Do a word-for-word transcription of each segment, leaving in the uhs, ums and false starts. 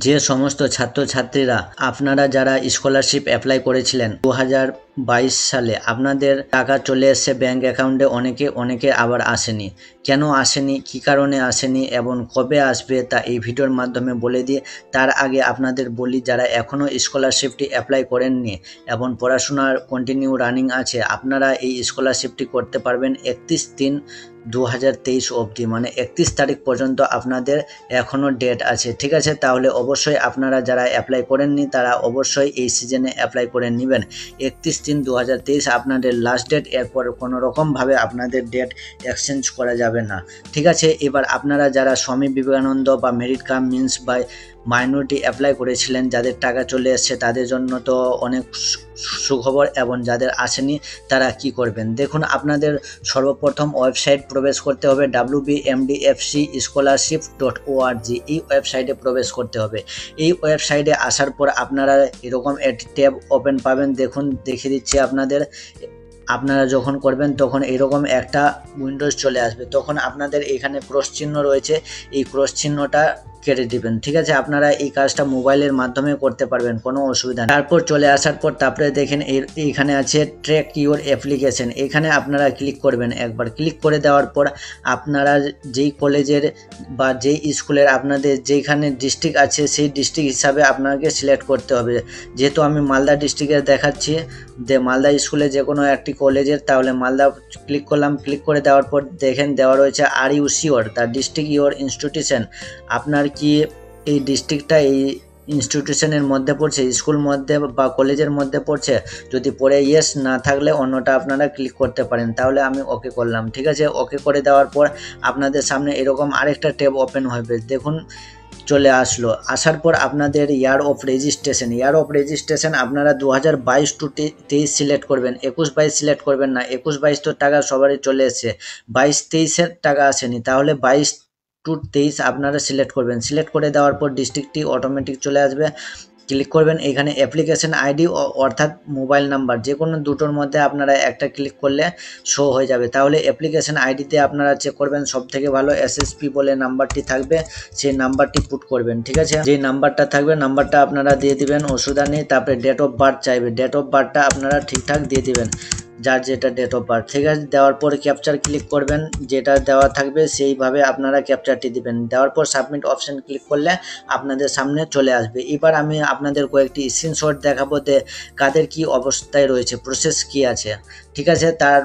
যে সমস্ত ছাত্রছাত্রীরা আপনারা যারা স্কলারশিপ অ্যাপ্লাই করেছিলেন দু হাজার বাইশ সালে, আপনাদের টাকা চলে এসছে ব্যাঙ্ক অ্যাকাউন্টে, অনেকে অনেকে আবার আসেনি। কেন আসেনি, কী কারণে আসেনি এবং কবে আসবে তা এই ভিডিওর মাধ্যমে বলে দিয়ে তার আগে আপনাদের বলি, যারা এখনও স্কলারশিপটি অ্যাপ্লাই করেননি এবং পড়াশোনার কন্টিনিউ রানিং আছে, আপনারা এই স্কলারশিপটি করতে পারবেন একত্রিশ তিন দু হাজার তেইশ অবধি, মানে একত্রিশ তারিখ পর্যন্ত আপনাদের এখনও ডেট আছে। ঠিক আছে, তাহলে অবশ্যই আপনারা যারা অ্যাপ্লাই করেননি তারা অবশ্যই এই সিজনে অ্যাপ্লাই করে নেবেন। একত্রিশ তিন দু হাজার তেইশ আপনাদের লাস্ট ডেট, এরপর কোনো রকমভাবে আপনাদের ডেট এক্সচেঞ্জ করা যাবে না। ঠিক আছে, এবার আপনারা যারা স্বামী বিবেকানন্দ বা মেরিট কাম মিন্স বা মাইনরিটি অ্যাপ্লাই করেছিলেন, যাদের টাকা চলে এসছে তাদের জন্য তো অনেক সুখবর, এবং যাদের আসেনি তারা কি করবেন দেখুন। আপনাদের সর্বপ্রথম ওয়েবসাইট প্রবেশ করতে হবে W B M D F C scholarship dot O R G, এই ওয়েবসাইটে প্রবেশ করতে হবে। এই ওয়েবসাইটে আসার পর আপনারা এরকম একটি ট্যাব ওপেন পাবেন। দেখুন, দেখিয়ে দিচ্ছি আপনাদের। আপনারা যখন করবেন তখন এরকম একটা উইন্ডোজ চলে আসবে, তখন আপনাদের এখানে ক্রস চিহ্ন রয়েছে, এই ক্রস চিহ্নটা কেটে দিবেন। ঠিক আছে, আপনারা এই কাজটা মোবাইলের মাধ্যমে করতে পারবেন, কোনো অসুবিধা নেই। তারপর চলে আসার পর তারপরে দেখেন এইখানে আছে ট্র্যাক ইউর অ্যাপ্লিকেশন, এখানে আপনারা ক্লিক করবেন। একবার ক্লিক করে দেওয়ার পর আপনারা যেই কলেজের বা যেই স্কুলের আপনাদের যেখানে ডিস্ট্রিক্ট আছে সেই ডিস্ট্রিক্ট হিসাবে আপনাকে সিলেক্ট করতে হবে। যেহেতু আমি মালদা ডিস্ট্রিক্টের দেখাচ্ছি, যে মালদা স্কুলে যে কোনো একটি কলেজের, তাহলে মালদা ক্লিক করলাম। ক্লিক করে দেওয়ার পর দেখেন দেওয়া রয়েছে are you sure the district your institution, আপনার কি এই ডিস্ট্রিক্টটা এই ইনস্টিটিউশনের মধ্যে পড়ছে, স্কুল মধ্যে বা কলেজের মধ্যে পড়ছে। যদি পড়ে ইয়েস, না থাকলে অন্যটা আপনারা ক্লিক করতে পারেন। তাহলে আমি ওকে করলাম। ঠিক আছে, ওকে করে দেওয়ার পর আপনাদের সামনে এরকম আরেকটা ট্যাব ওপেন হবে। দেখুন চলে আসলো। আসার পর আপনাদের year of registration, year of registration আপনারা দু হাজার বাইশ টু তেইশ সিলেক্ট করবেন, একুশ বাইশ সিলেক্ট করবেন না। একুশ বাইশ তো টাকা সবারই চলে এসছে, বাইশ তেইশের টাকা আসেনি, তাহলে বাইশ টু তেইশ আপনারা সিলেক্ট করবেন। সিলেক্ট করে দেওয়ার পর ডিস্ট্রিক্টটি অটোমেটিক চলে আসবে। ক্লিক করবেন, এখানে অ্যাপ্লিকেশন আইডি অর্থাৎ মোবাইল নাম্বার, যে কোনো দুটোর মধ্যে আপনারা একটা ক্লিক করলে শো হয়ে যাবে। তাহলে অ্যাপ্লিকেশন আইডিতে আপনারা চেক করবেন, সব থেকে ভালো এসএসপি বলে নাম্বারটি থাকবে, সেই নাম্বারটি পুট করবেন। ঠিক আছে, যে নাম্বারটা থাকবে নাম্বারটা আপনারা দিয়ে দিবেন, অসুবিধা নেই। তারপরে ডেট অফ বার্থ চাইবে, ডেট অফ বার্থটা আপনারা ঠিকঠাক দিয়ে দিবেন, যার যেটা ডেট অফ বার্থ। ঠিক আছে, দেওয়ার পর ক্যাপচার ক্লিক করবেন, যেটা দেওয়া থাকবে সেইভাবে আপনারা ক্যাপচারটি দিবেন। দেওয়ার পর সাবমিট অপশন ক্লিক করলে আপনাদের সামনে চলে আসবে। এবার আমি আপনাদের কয়েকটি স্ক্রিনশট দেখাবো যে কাদের কি অবস্থায় রয়েছে, প্রসেস কি আছে। ঠিক আছে, তার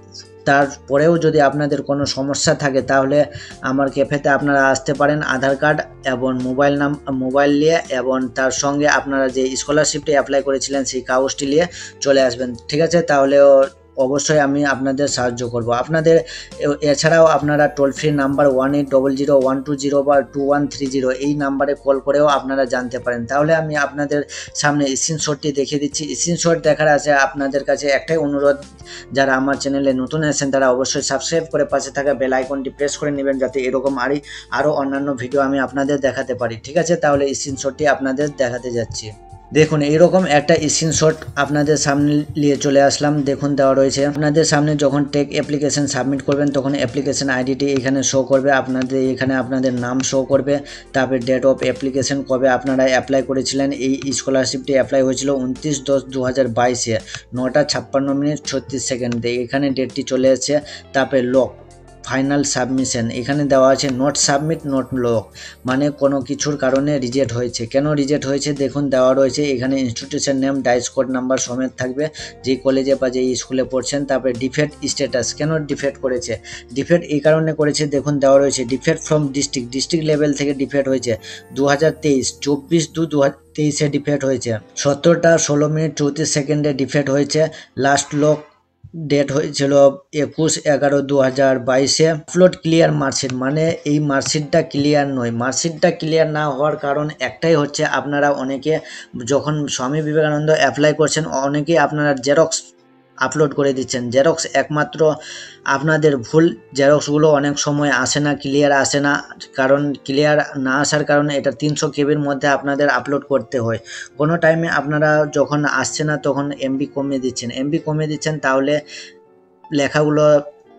তারপরেও যদি আপনাদের কোনো সমস্যা থাকে তাহলে আমার ক্যাফেতে আপনারা আসতে পারেন, আধার কার্ড এবং মোবাইল নাম মোবাইল নিয়ে, এবং তার সঙ্গে আপনারা যে স্কলারশিপটি অ্যাপ্লাই করেছিলেন সেই কাগজটি নিয়ে চলে আসবেন। ঠিক আছে, তাহলেও অবশ্যই আমি আপনাদের সাহায্য করব। আপনাদের এছাড়াও আপনারা toll free number one eight double zero one two zero বা টু ওয়ান থ্রি জিরো এই নাম্বারে কল করেও আপনারা জানতে পারেন। তাহলে আমি আপনাদের সামনে স্ক্রিনশটটি দেখিয়ে দিচ্ছি। স্ক্রিনশট দেখার আছে আপনাদের কাছে একটাই অনুরোধ, যারা আমার চ্যানেলে নতুন আছেন তারা অবশ্যই সাবস্ক্রাইব করে পাশে থাকা বেল আইকনটি প্রেস করে নেবেন, যাতে এরকম আরই আরও অন্যান্য ভিডিও আমি আপনাদের দেখাতে পারি। ঠিক আছে, তাহলে স্ক্রিনশটটি আপনাদের দেখাতে যাচ্ছি। দেখুন এইরকম একটা স্ক্রিনশট আপনাদের সামনে নিয়ে চলে আসলাম। দেখুন দেওয়া রয়েছে, আপনাদের সামনে যখন টেক অ্যাপ্লিকেশন সাবমিট করবেন তখন অ্যাপ্লিকেশন আইডিটি এখানে শো করবে, আপনাদের এখানে আপনাদের নাম শো করবে, তারপরে ডেট অফ অ্যাপ্লিকেশন কবে আপনারা অ্যাপ্লাই করেছিলেন। এই স্কলারশিপটি অ্যাপ্লাই হয়েছিল উনত্রিশ দশ দু হাজার বাইশে নটা ছাপ্পান্ন মিনিট ছত্রিশ সেকেন্ডে, এখানে ডেটটি চলে এসেছে। তারপরে লক ফাইনাল সাবমিশন, এখানে দেওয়া আছে নট সাবমিট নট লক, মানে কোনো কিছুর কারণে রিজেক্ট হয়েছে। কেন রিজেক্ট হয়েছে দেখুন দেওয়া রয়েছে, এখানে institution name DISE code number সমেত থাকবে, যে কলেজে বা যে স্কুলে পড়ছেন। তারপরে ডিফেক্ট স্ট্যাটাস, কেন ডিফেক্ট করেছে, ডিফেক্ট এই কারণে করেছে দেখুন দেওয়া রয়েছে, defect from district, district level থেকে ডিফেক্ট হয়েছে দু হাজার তেইশ চব্বিশ দু দু হাজার তেইশে ডিফেক্ট হয়েছে, সতেরোটা ষোলো মিনিট চৌত্রিশ সেকেন্ডে ডিফেক্ট হয়েছে। লাস্ট লক ডেট হয়েছিল একুশ এগারো দু হাজার বাইশে। আপলোড ক্লিয়ার মার্কশিট, মানে এই মার্কশিটটা ক্লিয়ার নয়। মার্কশিটটা ক্লিয়ার না হওয়ার কারণ একটাই হচ্ছে, আপনারা অনেকে যখন স্বামী বিবেকানন্দ অ্যাপ্লাই করছেন অনেকেই আপনারা জেরক্স আপলোড করে দিচ্ছেন। জেরক্স একমাত্র আপনাদের ভুল, জেরক্সগুলো অনেক সময় আসে না, ক্লিয়ার আসে না, কারণ ক্লিয়ার না আসার কারণে এটা তিনশো কেবির মধ্যে আপনাদের আপলোড করতে হয়। কোনো টাইমে আপনারা যখন আসছে না তখন এমবি কমিয়ে দিচ্ছেন, এমবি কমিয়ে দিচ্ছেন তাহলে লেখাগুলো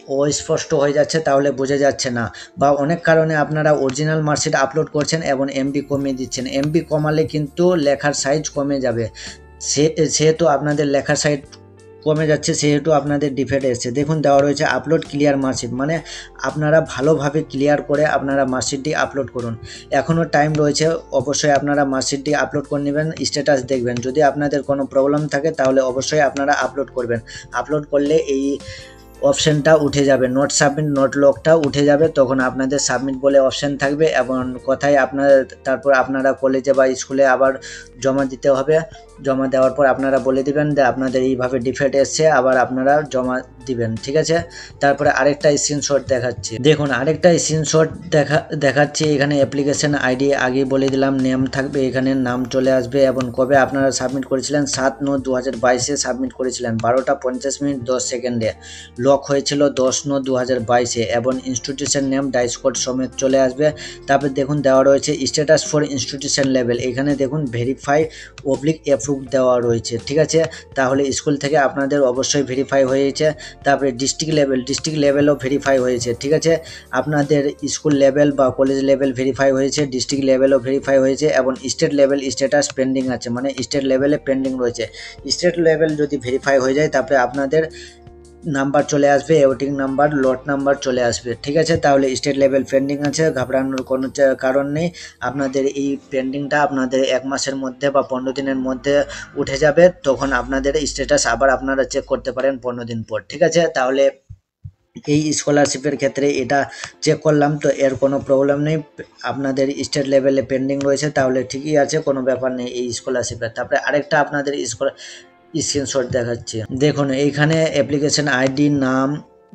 অস্পষ্ট হয়ে যাচ্ছে তাহলে বোঝা যাচ্ছে না, বা অনেক কারণে আপনারা অরিজিনাল মার্কশিট আপলোড করছেন এবং এমবি কমিয়ে দিচ্ছেন। এমবি কমালে কিন্তু লেখার সাইজ কমে যাবে, সে সেহেতু আপনাদের লেখার সাইজ কমে যাচ্ছে, সেহেতু আপনাদের ডিফেক্ট এসছে। দেখুন দেওয়া রয়েছে আপলোড ক্লিয়ার মার্কশিট, মানে আপনারা ভালোভাবে ক্লিয়ার করে আপনারা মার্কশিটটি আপলোড করুন। এখনও টাইম রয়েছে, অবশ্যই আপনারা মার্কশিটটি আপলোড করে নেবেন, স্ট্যাটাস দেখবেন। যদি আপনাদের কোনো প্রবলেম থাকে তাহলে অবশ্যই আপনারা আপলোড করবেন। আপলোড করলে এই অপশানটা উঠে যাবে, নোট সাবমিট নোট লকটা উঠে যাবে, তখন আপনাদের সাবমিট বলে অপশান থাকবে এবং কথায় আপনার তারপর আপনারা কলেজে বা স্কুলে আবার জমা দিতে হবে। জমা দেওয়ার পর আপনারা বলে দিবেন যে আপনাদের এইভাবে ডিফেক্ট এসছে, আবার আপনারা জমা দিবেন, ঠিক আছে। তারপরে আরেকটা স্ক্রিনশট দেখাচ্ছি, দেখুন আরেকটা স্ক্রিনশট দেখা দেখাচ্ছি এখানে অ্যাপ্লিকেশন আইডি আগে বলে দিলাম, নেম থাকবে, এখানে নাম চলে আসবে এবং কবে আপনারা সাবমিট করেছিলেন, সাত নয় দু হাজার বাইশে সাবমিট করেছিলেন, বারোটা পঞ্চাশ মিনিট দশ সেকেন্ডে লক হয়েছিল, দশ নয় দু হাজার বাইশে এবং ইনস্টিটিউশন নেম ডাইস কোড সমেত চলে আসবে। তারপর দেখুন দেওয়া রয়েছে স্ট্যাটাস ফর ইনস্টিটিউশন লেভেল, এখানে দেখুন ভেরিফাই অবলিক অ্যাপ্রুভ দেওয়া রয়েছে, ঠিক আছে। তাহলে স্কুল থেকে আপনাদের অবশ্যই ভেরিফাই হয়েছে। তারপরে ডিস্ট্রিক্ট লেভেল, ডিস্ট্রিক্ট লেভেলও ভেরিফাই হয়েছে, ঠিক আছে। আপনাদের স্কুল লেভেল বা কলেজ লেভেল ভেরিফাই হয়েছে, ডিস্ট্রিক্ট লেভেলও ভেরিফাই হয়েছে এবং স্টেট লেভেল স্ট্যাটাস পেন্ডিং আছে, মানে স্টেট লেভেলে পেন্ডিং রয়েছে। স্টেট লেভেল যদি ভেরিফাই হয়ে যায় তারপরে আপনাদের নাম্বার চলে আসবে, ওয়েটিং নাম্বার, লট নাম্বার চলে আসবে, ঠিক আছে। তাহলে স্টেট লেভেল পেন্ডিং আছে, ঘাবড়ানোর কোনো কারণ নেই। আপনাদের এই পেন্ডিংটা আপনাদের এক মাসের মধ্যে বা পনেরো দিনের মধ্যে উঠে যাবে, তখন আপনাদের স্ট্যাটাস আবার আপনারা চেক করতে পারেন পনেরো দিন পর, ঠিক আছে। তাহলে এই স্কলারশিপের ক্ষেত্রে এটা চেক করলাম, তো এর কোনো প্রবলেম নেই, আপনাদের স্টেট লেভেলে পেন্ডিং রয়েছে, তাহলে ঠিকই আছে, কোনো ব্যাপার নেই এই স্কলারশিপের। তারপরে আরেকটা আপনাদের স্কলার স্ক্রিনশট দেখাচ্ছি, দেখুন এইখানে অ্যাপ্লিকেশন আইডি, নাম,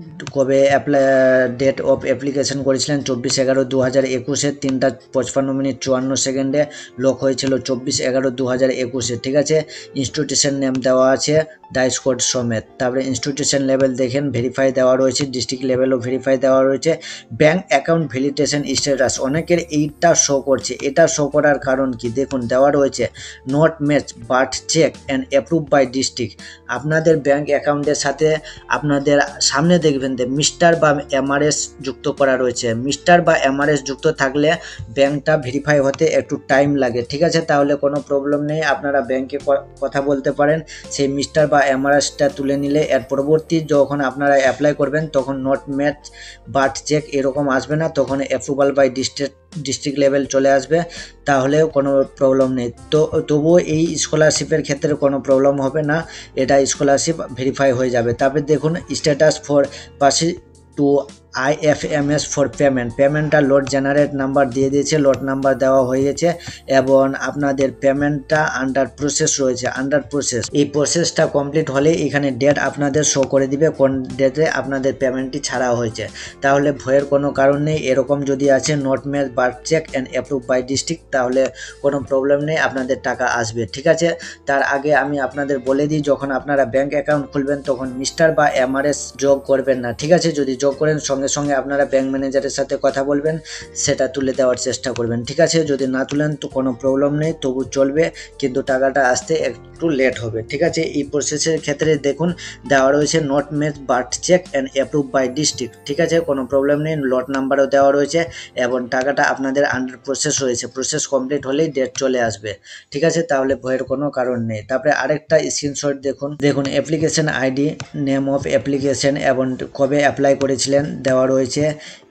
কবে অ্যাপ্লাই, ডেট অফ অ্যাপ্লিকেশন করেছিলেন চব্বিশ এগারো দু হাজার একুশে তিনটা পঁচপান্ন মিনিট চুয়ান্ন সেকেন্ডে লক হয়েছিল চব্বিশ এগারো দু হাজার একুশে, ঠিক আছে। ইনস্টিটিউশন নেম দেওয়া আছে ডাইস কোড সমেত। তারপরে ইনস্টিটিউশন লেভেল দেখেন ভেরিফাই দেওয়া রয়েছে, ডিস্ট্রিক্ট লেভেলও ভেরিফাই দেওয়া রয়েছে। ব্যাঙ্ক অ্যাকাউন্ট ভ্যালিডেশন স্ট্যাটাস অনেকের এইটা শো করছে, এটা শো করার কারণ কি, দেখুন দেওয়া রয়েছে not match but check and approve by district. আপনাদের ব্যাঙ্ক অ্যাকাউন্টের সাথে আপনাদের সামনে দেখবেন যে মিস্টার বা এমআরএস যুক্ত করা রয়েছে, মিস্টার বা এমআরএস যুক্ত থাকলে ব্যাঙ্কটা ভেরিফাই হতে একটু টাইম লাগে, ঠিক আছে। তাহলে কোনো প্রবলেম নেই, আপনারা ব্যাঙ্কে কথা বলতে পারেন, সেই মিস্টার বা এমআরএসটা তুলে নিলে এর পরবর্তী যখন আপনারা অ্যাপ্লাই করবেন তখন নট ম্যাচ বাট চেক এরকম আসবে না, তখন approval by district district level চলে আসবে, তাহলেও কোনো প্রবলেম নেই। তো তবুও এই স্কলারশিপের ক্ষেত্রে কোনো প্রবলেম হবে না, এটা স্কলারশিপ ভেরিফাই হয়ে যাবে। তারপরে দেখুন status for pass to IFMS for payment, পেমেন্টটা লোড জেনারেট নাম্বার দিয়ে দিয়েছে, লোড নাম্বার দেওয়া হয়ে গেছে এবং আপনাদের পেমেন্টটা আন্ডার প্রসেস রয়েছে, আন্ডার প্রসেস। এই প্রসেসটা কমপ্লিট হলে এখানে ডেট আপনাদের শো করে দিবে কোন ডেটে আপনাদের পেমেন্টটি ছাড়া হয়েছে, তাহলে ভয়ের কোনো কারণ নেই। এরকম যদি আছে not match but check and approve by district, তাহলে কোনো প্রবলেম নেই, আপনাদের টাকা আসবে, ঠিক আছে। তার আগে আমি আপনাদের বলে দিই, যখন আপনারা ব্যাঙ্ক অ্যাকাউন্ট খুলবেন তখন মিস্টার বা এমআরএস যোগ করবেন না, ঠিক আছে। যদি যোগ করেন সঙ্গে সঙ্গে আপনারা ব্যাঙ্ক ম্যানেজারের সাথে কথা বলবেন, সেটা তুলে দেওয়ার চেষ্টা করবেন, ঠিক আছে। যদি না তুলেন তো কোনো প্রবলেম নেই, তবু চলবে, কিন্তু টাকাটা আসতে একটু লেট হবে, ঠিক আছে। এই প্রসেসের ক্ষেত্রে দেখুন দেওয়া রয়েছে not match but check and approve by district, ঠিক আছে, কোনো প্রবলেম নেই। লট নাম্বারও দেওয়া রয়েছে এবং টাকাটা আপনাদের আন্ডার প্রসেস রয়েছে, প্রসেস কমপ্লিট হলেই ডেট চলে আসবে, ঠিক আছে। তাহলে ভয়ের কোনো কারণ নেই। তারপরে আরেকটা স্ক্রিনশট দেখুন, দেখুন application ID, name of application এবং কবে অ্যাপ্লাই করেছিলেন দেওয়া রয়েছে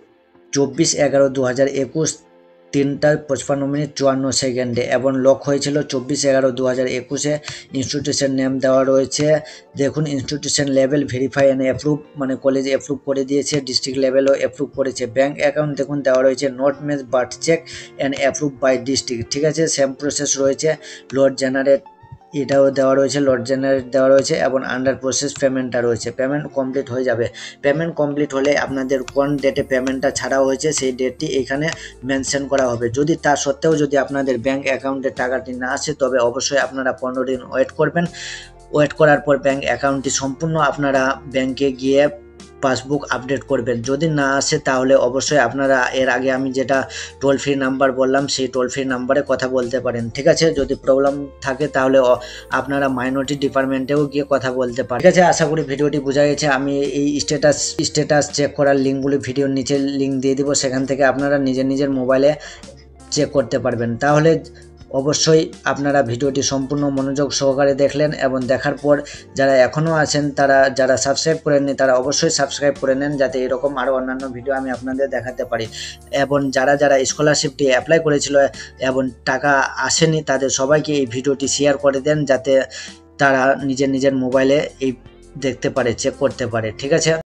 চব্বিশ এগারো দু হাজার একুশ তিনটা পঁচপান্ন মিনিট চুয়ান্ন সেকেন্ডে এবং লক হয়েছিল চব্বিশ এগারো দু হাজার একুশে। ইনস্টিটিউশন নেম দেওয়া রয়েছে, দেখুন institution level verify and approve, মানে কলেজ অ্যাপ্রুভ করে দিয়েছে, ডিস্ট্রিক্ট লেভেলও অ্যাপ্রুভ করেছে। ব্যাঙ্ক অ্যাকাউন্ট দেখুন দেওয়া রয়েছে not match but check and approve by district, ঠিক আছে, সেম প্রসেস রয়েছে। লোড জেনারেট এটাও দেওয়া রয়েছে, লোড জেনারেট দেওয়া রয়েছে এবং আন্ডার প্রসেস পেমেন্টটা রয়েছে। পেমেন্ট কমপ্লিট হয়ে যাবে, পেমেন্ট কমপ্লিট হলে আপনাদের কোন ডেটে পেমেন্টটা ছাড়া হয়েছে সেই ডেটটি এখানে মেনশন করা হবে। যদি তা সত্ত্বেও যদি আপনাদের ব্যাঙ্ক অ্যাকাউন্টে টাকাটি না আসে তবে অবশ্যই আপনারা পনেরো দিন ওয়েট করবেন। ওয়েট করার পর ব্যাঙ্ক অ্যাকাউন্টটি সম্পূর্ণ আপনারা ব্যাঙ্কে গিয়ে পাসবুক আপডেট করবেন। যদি না আসে তাহলে অবশ্যই আপনারা এর আগে আমি যেটা টোল ফ্রি নাম্বার বললাম সেই টোল ফ্রি নাম্বারে কথা বলতে পারেন, ঠিক আছে। যদি প্রবলেম থাকে তাহলে আপনারা মাইনরিটি ডিপার্টমেন্টেও গিয়ে কথা বলতে পারেন, ঠিক আছে। আশা করি ভিডিওটি বোঝা গেছে। আমি এই স্ট্যাটাস স্ট্যাটাস চেক করার লিঙ্কগুলি ভিডিওর নিচে লিঙ্ক দিয়ে দিব, সেখান থেকে আপনারা নিজের নিজের মোবাইলে চেক করতে পারবেন। তাহলে অবশ্যই আপনারা ভিডিওটি সম্পূর্ণ মনোযোগ সহকারে দেখলেন এবং দেখার পর যারা এখনও আছেন তারা যারা সাবস্ক্রাইব করেননি তারা অবশ্যই সাবস্ক্রাইব করে নেন, যাতে এরকম আরও অন্যান্য ভিডিও আমি আপনাদের দেখাতে পারি। এবং যারা যারা স্কলারশিপটি অ্যাপ্লাই করেছিল এবং টাকা আসেনি তাদের সবাইকে এই ভিডিওটি শেয়ার করে দেন, যাতে তারা নিজের নিজের মোবাইলে এই দেখতে পারে, চেক করতে পারে, ঠিক আছে।